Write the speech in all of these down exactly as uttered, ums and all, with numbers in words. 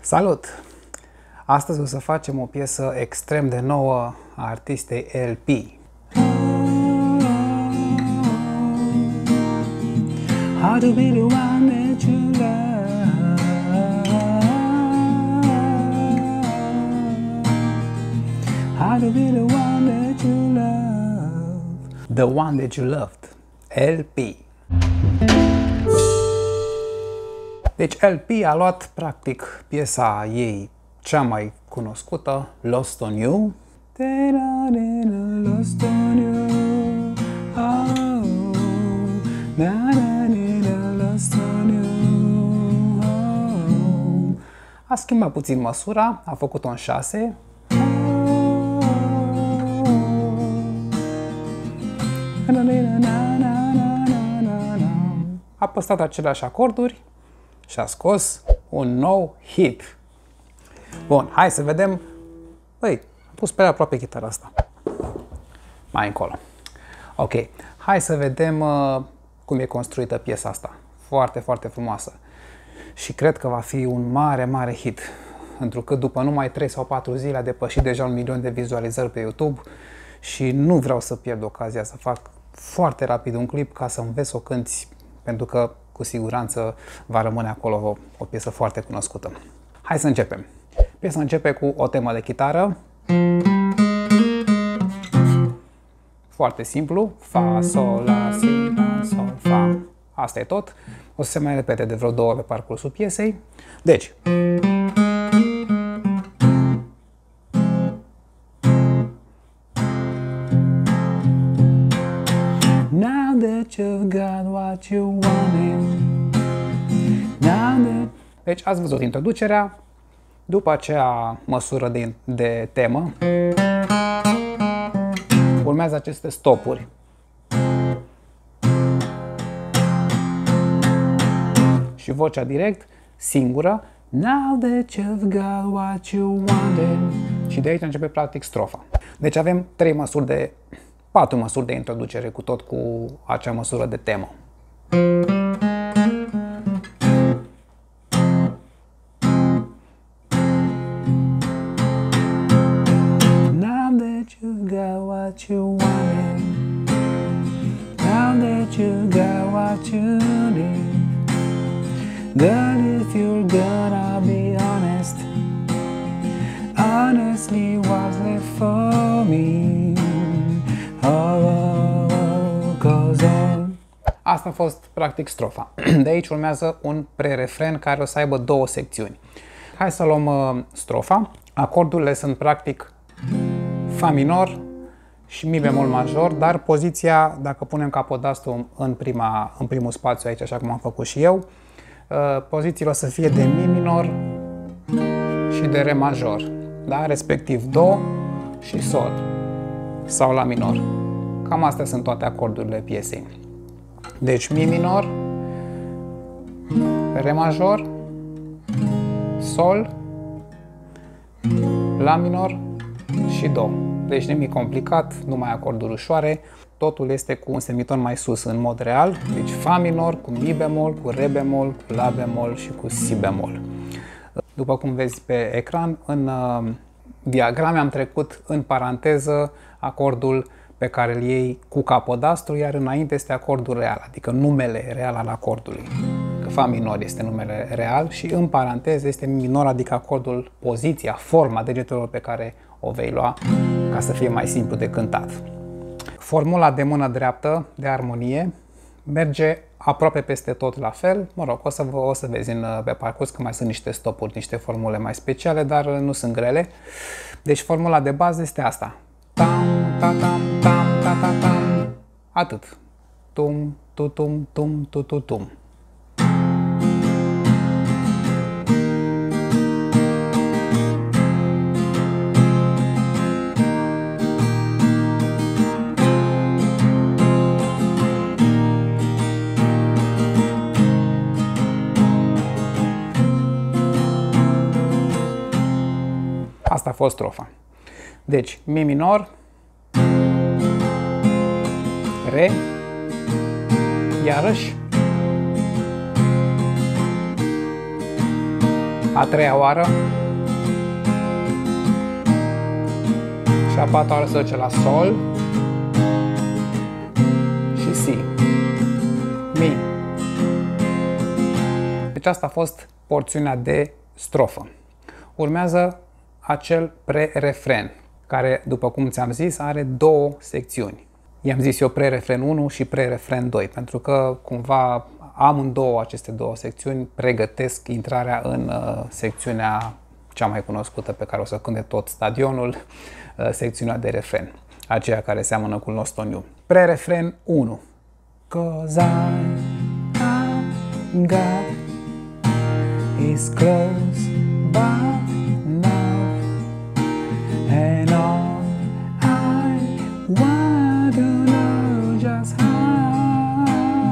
Salut! Astăzi o să facem o piesă extrem de nouă a artistei L P. How to be the one that you love. How to be the one that you love. The one that you loved. L P. Deci L P a luat practic piesa ei cea mai cunoscută, Lost on You. Lost on you. Oh, lost on you. Oh. A schimbat puțin măsura, a făcut-o în șase. A păstrat aceleași acorduri și a scos un nou hit. Bun, hai să vedem. Băi, am pus pe aproape chitara asta. Mai încolo. Ok, hai să vedem uh, cum e construită piesa asta. Foarte, foarte frumoasă. Și cred că va fi un mare, mare hit. Întrucât după numai trei sau patru zile a depășit deja un milion de vizualizări pe YouTube și nu vreau să pierd ocazia să fac foarte rapid un clip ca să înveți să o cânti, pentru că cu siguranță va rămâne acolo o, o piesă foarte cunoscută. Hai să începem. Piesa începe cu o temă de chitară. Foarte simplu. Fa, sol, la, si, la, sol, fa. Asta e tot. O să se mai repete de vreo două ori pe parcursul piesei. Deci. Now that you've got what you wanted. Now that... Deci ați văzut introducerea. După aceea măsură de, de temă. Urmează aceste stopuri. Și vocea direct, singură. Now that you've got what you wanted. Și de aici începe practic strofa. Deci avem trei măsuri de, patru măsuri de introducere cu tot cu acea măsură de temă. What you wanted. Now that you got what you need. Girl, if you're gonna be honest, honestly, what's left for me? Oh, oh, oh, 'cause all... Asta a fost practic strofa. De aici urmează un pre-refren care o să aibă două secțiuni. Hai să luăm uh, strofa. Acordurile sunt practic Fa minor și Mi bemol major, dar poziția, dacă punem capodastru în, prima, în primul spațiu aici, așa cum am făcut și eu, pozițiile o să fie de Mi minor și de Re major, da? Respectiv Do și Sol sau La minor. Cam astea sunt toate acordurile piesei. Deci Mi minor, Re major, Sol, La minor și Do. Deci nimic complicat, numai acorduri ușoare. Totul este cu un semiton mai sus în mod real. Deci Fa minor cu Mi bemol, cu Re bemol, cu La bemol și cu Si bemol. După cum vezi pe ecran, în uh, diagrame am trecut în paranteză acordul pe care îl iei cu capodastru, iar înainte este acordul real, adică numele real al acordului. Că Fa minor este numele real și în paranteză este Mi minor, adică acordul, poziția, forma degetelor pe care o vei lua ca să fie mai simplu de cântat. Formula de mână dreaptă de armonie merge aproape peste tot la fel. Mă rog, o să, o să vezi în, pe parcurs că mai sunt niște stopuri, niște formule mai speciale, dar nu sunt grele. Deci formula de bază este asta. Tam, ta, tam, tam, ta, ta, tam. Atât. Tum, tu, tum, tum, tu, tu, tum. Asta a fost strofa. Deci, Mi minor, Re, iarăși, A treia oară. Și a patra oară se duce la sol și si. Mi. Deci asta a fost porțiunea de strofă. Urmează acel pre-refren, care, după cum ți-am zis, are două secțiuni. I-am zis eu pre-refren unu și pre-refren doi, pentru că cumva amândouă aceste două secțiuni pregătesc intrarea în uh, secțiunea cea mai cunoscută pe care o să cânte tot stadionul, uh, secțiunea de refren, aceea care seamănă cu Lost on You. Pre-refren unu. 'Cause I, I got is close by now, and all I want to know just how.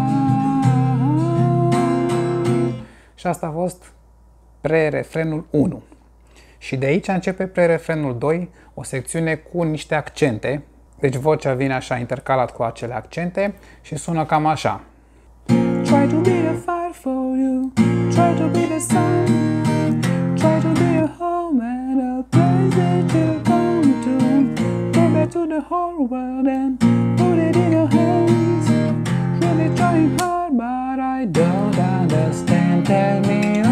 Și asta a fost pre-refrenul unu. Și de aici începe pre-refrenul doi, o secțiune cu niște accente. Deci vocea vine așa intercalat cu acele accente și sună cam așa. Try to be a fire for you, try to be the sun, try to be a home and a place that you'll come to. Go back to the whole world and put it in your hands. Really trying hard but I don't understand, tell me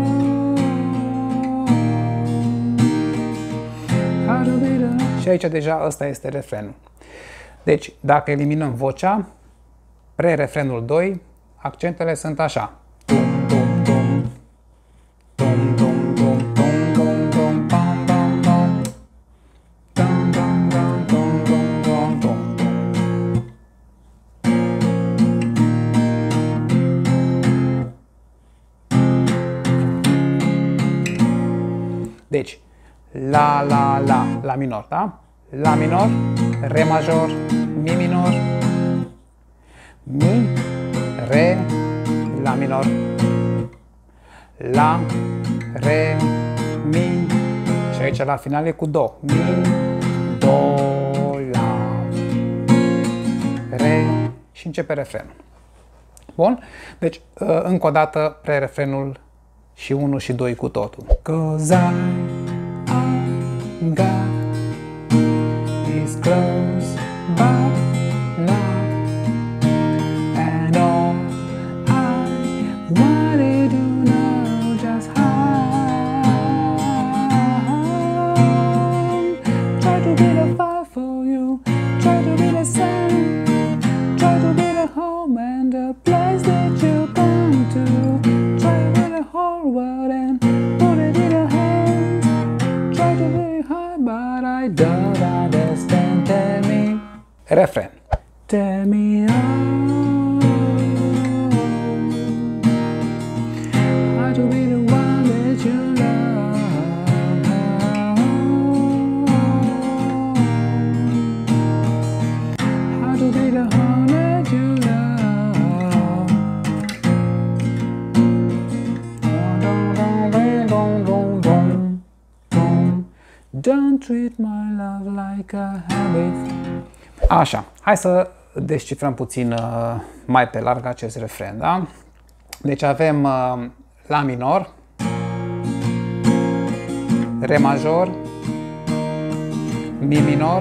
how to be the... Și aici deja ăsta este refrenul. Deci dacă eliminăm vocea, pre-refrenul doi, accentele sunt așa. Deci, la, la, la, la minor, da? La minor, re major, mi minor, mi, re, la minor, la, re, mi, și aici la final e cu do, mi, do, la, re și începe refrenul. Bun? Deci, încă o dată, pre-refrenul și unu și doi cu totul. 'Cause I, I got is close by now, and all I wanted to know just how. Try to be the fire for you, try to be the sun, try to be the home and the place that you come to. Try to be the whole world and put it in your hands. Try to be hard but I don't understand, tell me. Refren. Tell me how, how to be the one that you love, how to be the one that you love. Don't treat my love like a habit. Așa, hai să descifrăm puțin uh, mai pe larg acest refren, da? Deci avem uh, la minor, re major, mi minor,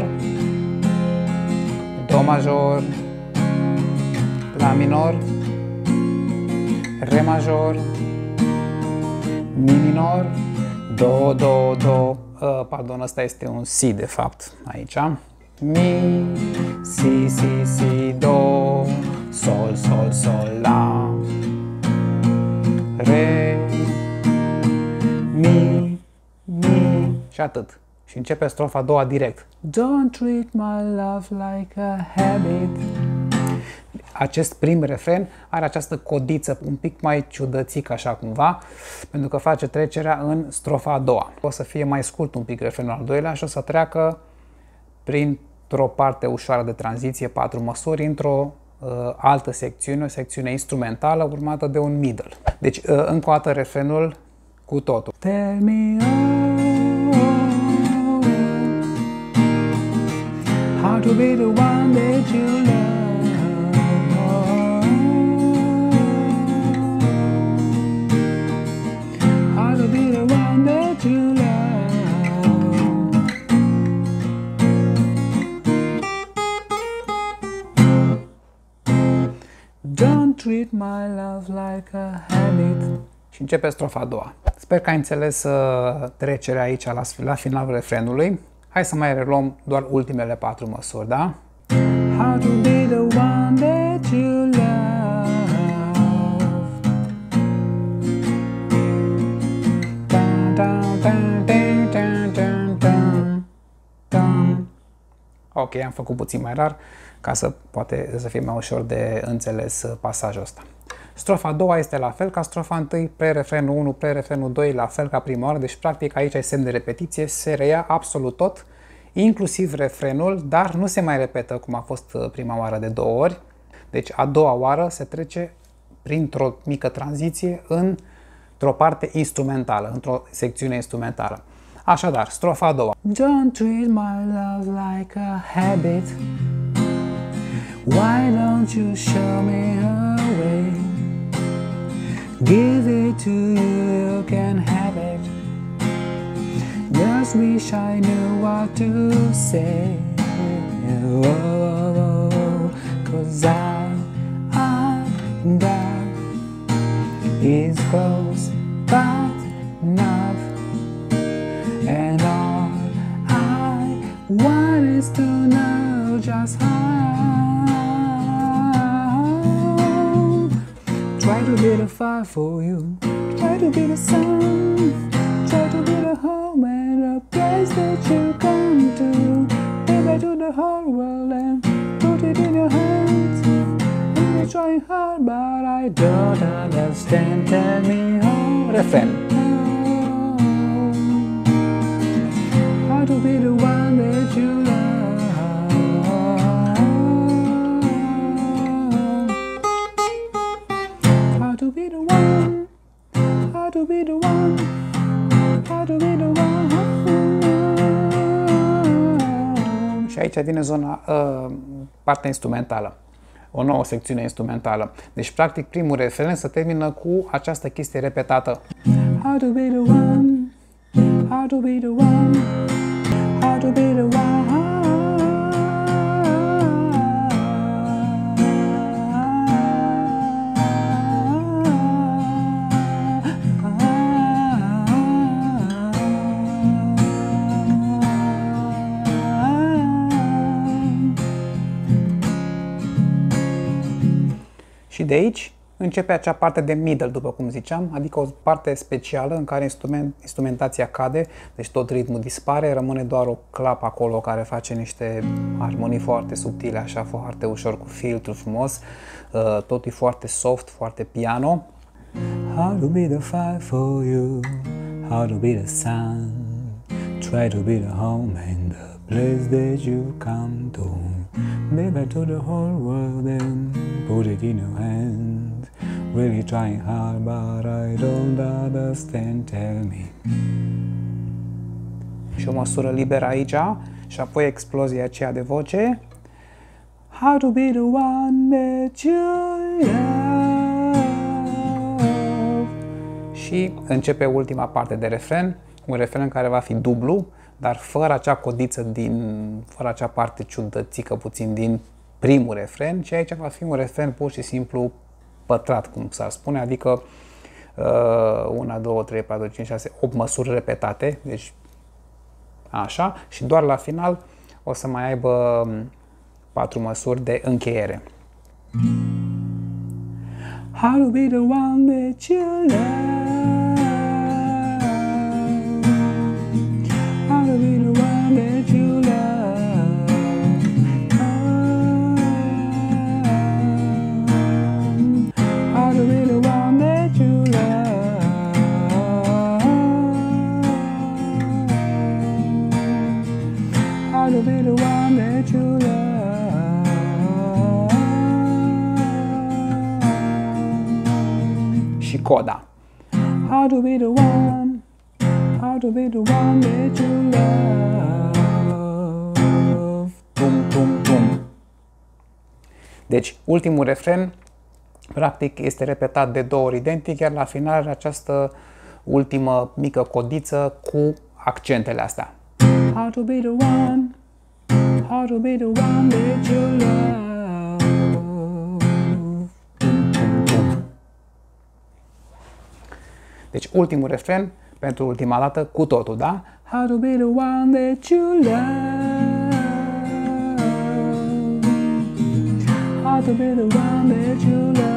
do major, la minor, re major, mi minor, do, do, do, uh, pardon, ăsta este un si de fapt aici. Mi, si, si, si, do, sol, sol, sol, la, re, mi, mi și atât. Și începe strofa a doua direct. Don't treat my love like a habit. Acest prim refren are această codiță un pic mai ciudățică așa cumva, pentru că face trecerea în strofa a doua. O să fie mai scurt un pic refrenul al doilea și o să treacă printr-o parte ușoară de tranziție, patru măsuri, într-o uh, altă secțiune, o secțiune instrumentală urmată de un middle. Deci uh, încă o dată refrenul cu totul. Tell me how to be the one that you love. How to be the that you love. Don't treat my love like a habit. Și începe strofa a doua. Sper că ai înțeles uh, trecerea aici la, la finalul refrenului. Hai să mai reluăm doar ultimele patru măsuri, da? How to be the one that you love. Dun, dun, dun, dun, dun, dun, dun, dun. Ok, am făcut puțin mai rar ca să poate să fie mai ușor de înțeles pasajul ăsta. Strofa a doua este la fel ca strofa întâi, pre-refrenul unu, pre-refrenul doi, la fel ca prima oară, deci practic aici ai semn de repetiție, se reia absolut tot, inclusiv refrenul, dar nu se mai repetă cum a fost prima oară de două ori. Deci a doua oară se trece printr-o mică tranziție într-o parte instrumentală, într-o secțiune instrumentală. Așadar, strofa a doua. Don't treat my love like a habit. Why don't you show me a way? Give it to you, you can have it. Just wish I knew what to say. Oh, oh, oh, 'cause I, I, God is close, but not. And all I want is to know just how. Try to be the fire for you, try to be the sun, try to be the home and the place that you come to. Give to the whole world and put it in your hands. And you're trying hard, but I don't understand. Tell me how. Refren. How to be the one that you love. How to be the one. How to be the one. How to be the one. Și aici vine zona, uh, partea instrumentală. O nouă secțiune instrumentală. Deci, practic, primul refren se termină cu această chestie repetată. How to be the one. How to be the one. How to be the one. Și de aici începe acea parte de middle, după cum ziceam, adică o parte specială în care instrument, instrumentația cade, deci tot ritmul dispare, rămâne doar o clapă acolo care face niște armonii foarte subtile, așa foarte ușor, cu filtru frumos, tot e foarte soft, foarte piano. How to be the fire for you, how to be the sun, try to be the home and the place that you come to. Maybe to the whole world and put it in your hands. Really trying hard, but I don't understand. Tell me. Și o măsură liberă aici și apoi explozia aceea de voce. How to be the one that you love. Și începe ultima parte de refren, un refren care va fi dublu, dar fără acea codiță din, fără acea parte ciudățică puțin din primul refren, și aici va fi un refren pur și simplu pătrat, cum s-ar spune, adică unu, doi, trei, patru, cinci, șase, opt măsuri repetate, deci așa, și doar la final o să mai aibă patru măsuri de încheiere. How to be the one that you love. How to be the one that you love. How to be the one that you love. How to be the one that you love. Și coda. How to be the one, how to be the one that you love. Tum, tum, tum. Deci, ultimul refren, practic, este repetat de două ori identic, iar la final această ultimă mică codiță cu accentele astea. Hard to be the one, hard to be the one that you love. Deci ultimul refren pentru ultima dată cu totul, da? Hard to be the one that you love. Hard to be the one that you love.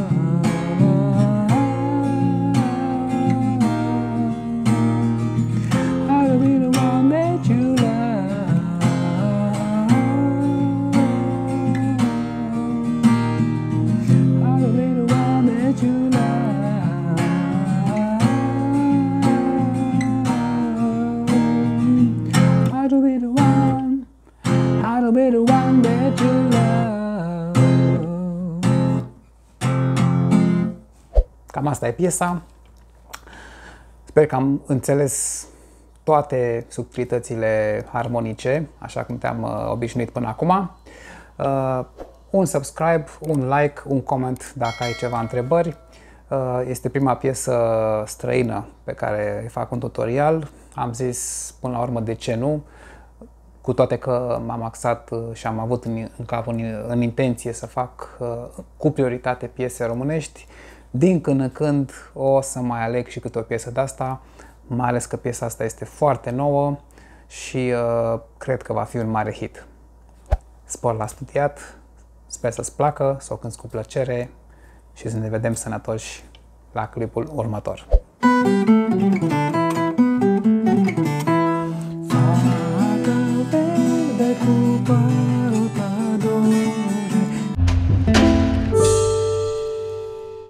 Cam asta e piesa. Sper că am înțeles toate subtilitățile armonice, așa cum te-am uh, obișnuit până acum. Uh, un subscribe, un like, un comment dacă ai ceva întrebări. Uh, este prima piesă străină pe care fac un tutorial. Am zis până la urmă de ce nu, cu toate că m-am axat și am avut în, în cap, în, în intenție să fac uh, cu prioritate piese românești. Din când în când o să mai aleg și câte o piesă de asta, mai ales că piesa asta este foarte nouă și uh, cred că va fi un mare hit. Spor la studiat, sper să-ți placă, să o cânti cu plăcere și să ne vedem sănătoși la clipul următor.